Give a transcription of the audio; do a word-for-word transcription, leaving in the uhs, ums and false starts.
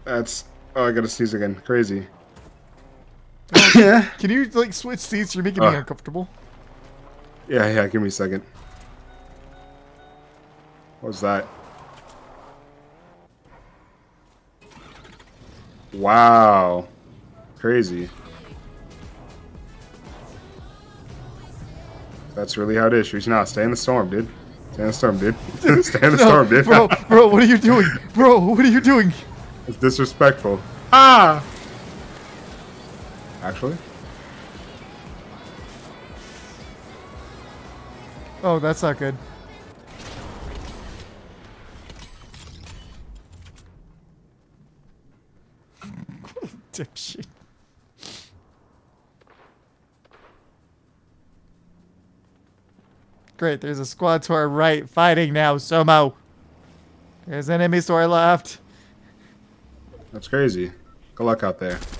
That's... Oh, I gotta sneeze again. Crazy. Yeah. Can you, like, switch seats? You're making uh, me uncomfortable. Yeah, yeah, give me a second. What was that? Wow. Crazy. That's really how it is. Reaching out. Stay in the storm, dude. Stay in the storm, dude. Stay in the no, storm, dude. Bro, bro, what are you doing? Bro, what are you doing? It's disrespectful. Ah! Actually? Oh, that's not good. Dipshit. Great, there's a squad to our right fighting now, Somo. There's enemies to our left. That's crazy. Good luck out there.